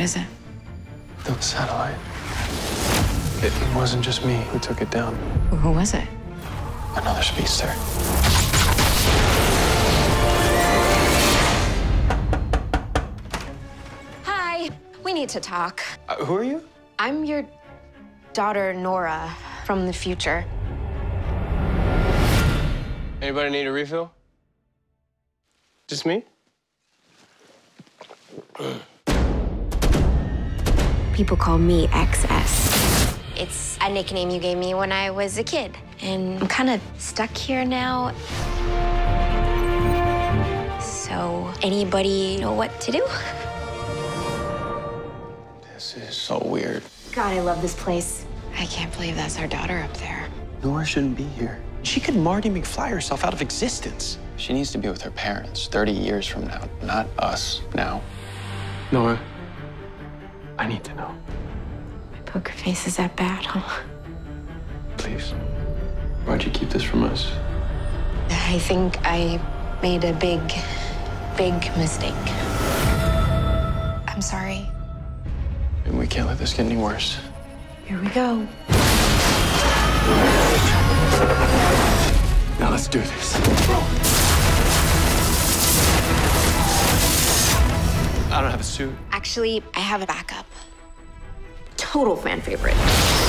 is it? The satellite. It wasn't just me who took it down. Who was it? Another speedster. Hi, we need to talk. Who are you? I'm your daughter, Nora, from the future. Anybody need a refill? Just me? People call me XS. It's a nickname you gave me when I was a kid. And I'm kind of stuck here now. So, anybody know what to do? This is so weird. God, I love this place. I can't believe that's our daughter up there. Nora shouldn't be here. She could Marty McFly herself out of existence. She needs to be with her parents 30 years from now, not us now. Nora, I need to know. My poker face is that bad, huh? Please. Why'd you keep this from us? I think I made a big mistake. I'm sorry. And we can't let this get any worse. Here we go. Now let's do this. I don't have a suit. Actually, I have a backup. Total fan favorite.